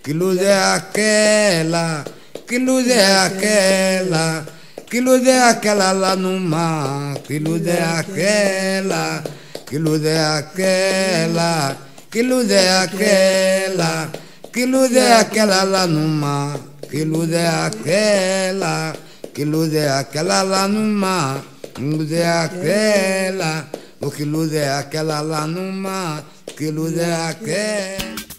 Que luz é aquela? Que luz é aquela? Que luz é aquela lá no mar? Que luz é aquela? Que luz é aquela? Que luz é aquela? Que luz é aquela lá no mar? Que luz é aquela? Que luz é aquela lá no mar? Que luz é aquela? Oh, que luz é aquela lá no mar? Que luz é aquela?